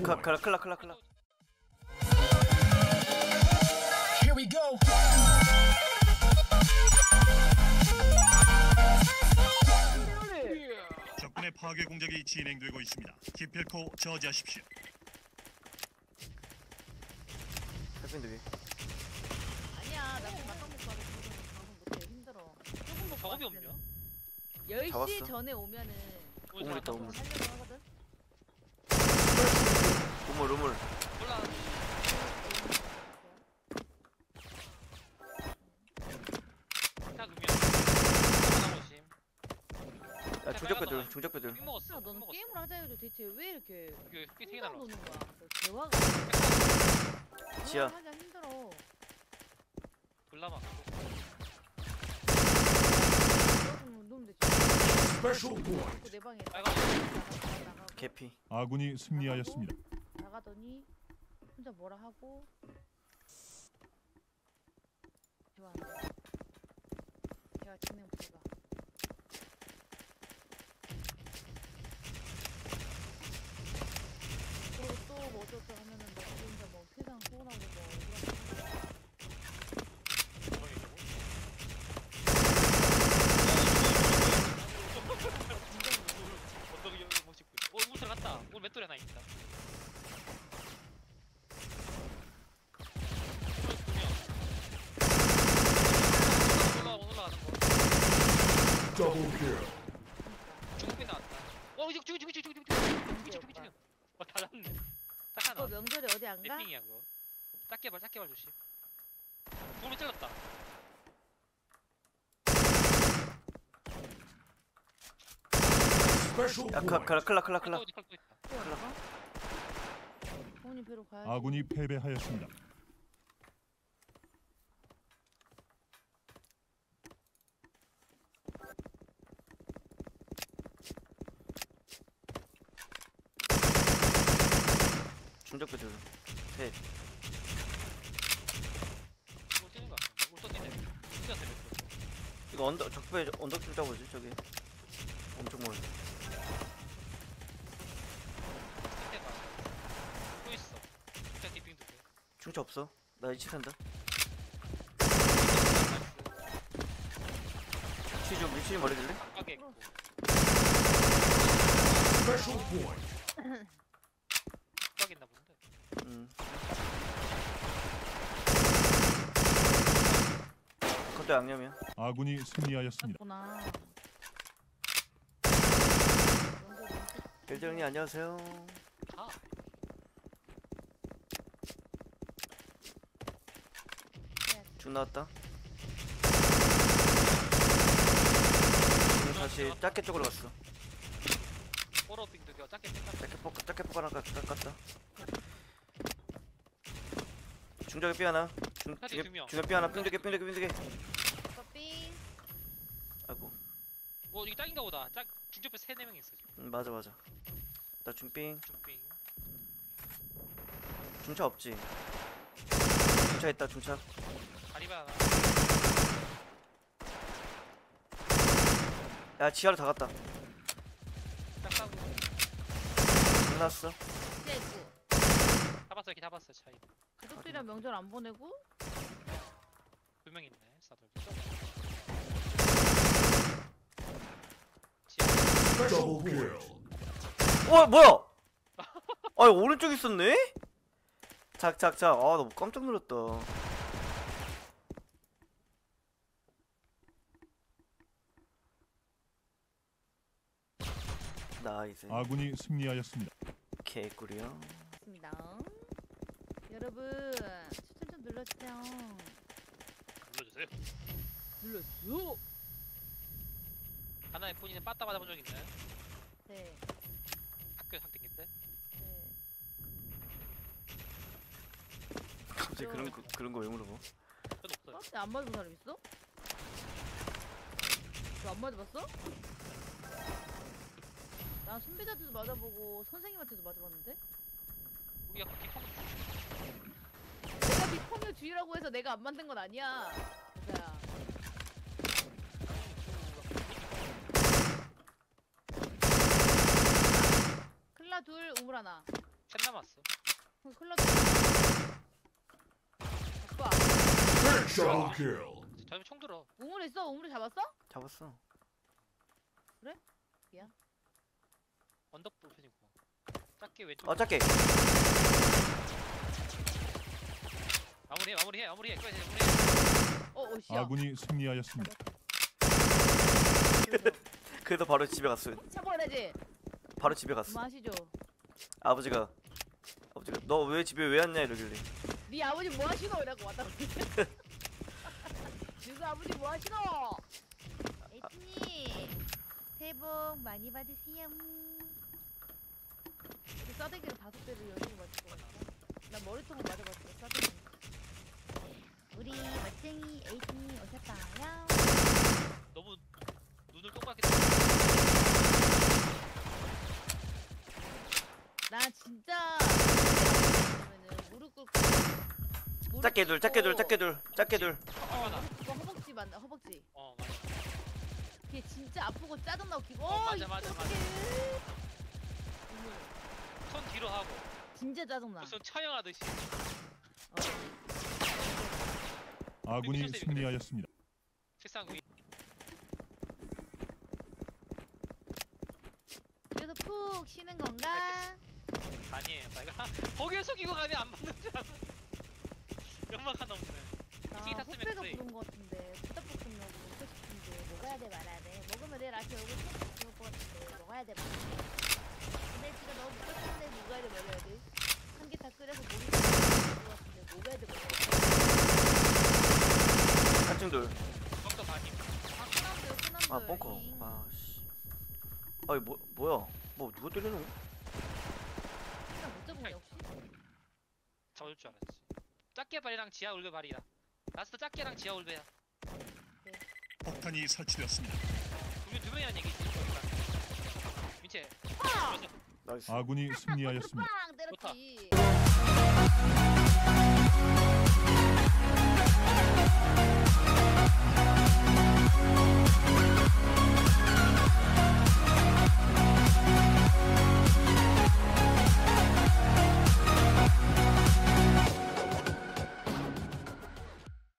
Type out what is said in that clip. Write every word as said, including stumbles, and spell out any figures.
카 클라 클라 클라 클라. Here we go. 적군의 파괴 공작이 진행되고 있습니다. 기필코 저지하십시오. 해빈들 아니야, 나 지금 막상 먹고 하고 방송 못해. 힘들어. 조금 먹고 작업이 왔으면은. 없냐? 열 시 잡았어. 전에 오면은 오늘 우물 있다, 잘한다. 우물. 하려고 하거든. 우물 우물. 몰라. 자 그러면 하나 오심. 야 중적배들 중적배들. 삥 먹었어. 야, 삥 너는 먹었어. 게임을 하자 해도 대체 왜 이렇게 이게 삥 되게 혼자 날라. 노는 거야? 너 대화가 지하. 대화를 하기가 힘들어. 졸라 막. 그럼 놓으면 되지. Special point. 그 내 방에 빨간 나가 나가 개피. 아군이 승리하였습니다. 나가더니 혼자 뭐라 하고 대화 안 돼. 대화 진행 불가. 그리고 또뭐 어쩌고 하면은 막 혼자 뭐 세상 소원하고 뭐 이런 어떻게 여기 멋있고. 어 우물 들어갔다. 오늘 맷돌이 하나 있다. 올라가 올라가는 거. Double kill. 중국비 나왔다. 어 이거 죽이 죽이 죽이 죽이 죽이 죽이 죽이 죽이. 어 달았네. 딱 너 하나. 명절에 어디 안 가? 랩핑이야 그거. 작게 발 작게 발 조심. 몸이 찔렀다. Special 야 카 point. 클라 클라 클라 클라. 칼 또 있다. 또 왔어? 부모님 뵈러 가야지. 아군이 패배하였습니다. 중적배들. 셋. 울 뛰는 거 같은데. 울 뛰네. 뛰었어 맷돌. 이거 언덕 적배 언덕 좀 잡아보지 저기. 엄청 멀어. 밑에 봐. 또 있어. 진짜 뒷빙 두 개. 중차 없어. 나 이치 산다. 위치 좀 위치 좀 말해줄래? 가게 있고. Special point. 가게 있나 본데. 음. 그것도 양념이야. 아군이 승리하였습니다. 구나. 일정님 안녕하세요. 아. 중 나왔다. 중 다시 작게 쪽으로 갔어. 포로빙 두 개. 작게 땡겼다. 작게 뽑 작게 뽑아 놨 깠다. 중적에 삐 하나. 중 사진 중에 두 명. 중에 삐 하나. 삥두개 삥두개 삥두개. 커피. 아이고. 뭐 이게 짝인가 보다. 짝 중첩에 세네 명 있어 지금. 음, 맞아 맞아. 나 중삥. 중빙. 중차 없지. 중차 있다 중차. 다리바 하나. 야 지하로 다 갔다. 짝 싸고. 끝났어. 진짜 있고. 다 봤어 이렇게 다 봤어 차이. 가족들이랑 명절 안 보내고 두 명 있네. 싸돌. Double kill. 어 뭐야? 아 오른쪽 있었네? 작작작. 아 너무 깜짝 놀랐다. 나이스. 아군이 승리하였습니다. 개꿀이요. 있습니다. 여러분 추천 좀 눌러주세요. 눌러주세요. 눌러주세요. 하나의 본인은 빠따 맞아본 적 있나요? 네. 학교 상태일 때? 네. 갑자기 그런 거 그런 거 왜 물어봐? 저도 없어요. 어? 안 맞아본 사람 있어? 너 안 맞아봤어? 난 선배한테도 맞아보고 선생님한테도 맞아봤는데? 우리 약간 뒷방 내가 비평의 주의라고 해서 내가 안 만든 건 아니야. 여자야. 클라 둘, 우물 하나. 셋 남았어. 어, 큰일 났다. 오빠, Double kill. 저기 총 들어. 우물 있어? 우물이 잡았어? 잡았어. 언덕 불편이고. 작게 왼쪽. 어 짧게. 마무리해 마무리해 마무리해. 끝까지 마무리해. 어, 어, 씨야. 아군이 승리하였습니다. 그래도 바로 집에 갔어. 잡아야 되지? 바로 집에 갔어. 그만하시죠. 아버지가 아버지가 너 왜 집에 왜 왔냐 이러길래. 네 아버지 뭐 하시노? 이라고 왔다 갔는데. 유수 아버지 뭐 하시노? 에이티님 새해 복 많이 받으세요. 우리 싸대기를 다섯 대를 열심히 맞을 것 같아. 나 머리통을 맞아봤어. 싸대기. 우리 멋쟁이 에이티님 오셨다요. 너무 눈을 똑바르게. 뜨- 나 진짜 그러면은 무릎 꿇고 무릎 작게 둘 작게 둘 꿇고 작게 둘 작게 둘. 어, 무릎 꿇고 허벅지 맞나 허벅지. 어 맞아. 걔 진짜 아프고 짜증나고 기고. 어, 맞아, 맞아, 맞아. 어떡해. 손 뒤로 하고 진짜 짜증나. 무슨 처형하듯이. 어. 아군이 승리하였습니다. 세상 위. 그래서 푹 쉬는 건가? 아니에요. 내가 거기에 속이고 가면 안 받는 줄 알아. 연막 하나 없네. 나 티 탔으면 호패가 플레이. 부른 거 같은데 부탁볶음면 먹고 싶은데 먹어야 돼 말아야 돼. 먹으면 내일 아침 얼굴 푹 좋을 것 같은데 먹어야 돼 말아야 돼. 근데 지금 너무 먹고 싶은데 먹어야 돼 말아야 돼. 한 개 다 끓여서 먹을 것 같은데 먹어야 돼 말아야 돼. 한층 둘. 벙커 반입. 아 끝났어요 끝났어요. 아 벙커. 아 씨. 아이 뭐 뭐야? 뭐 누가 때리는? 못 잡은 거 역시. 잡을 줄 알았지. 작게 발이랑 지하 울베 발이야. 라스트 작게랑 지하 울베야. 폭탄이 설치되었습니다. 우리 두 명이란 얘기지. 거기가. 민채. 나이스. 아군이 승리하였습니다. 빵 때렸지. 좋다.